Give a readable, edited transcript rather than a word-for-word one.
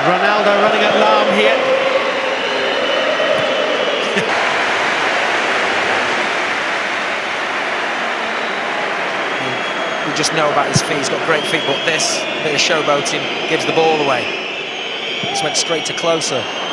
Ronaldo running at Lahm here. We just know about his feet. He's got great feet, but this bit of showboating gives the ball away. Just went straight to Klose.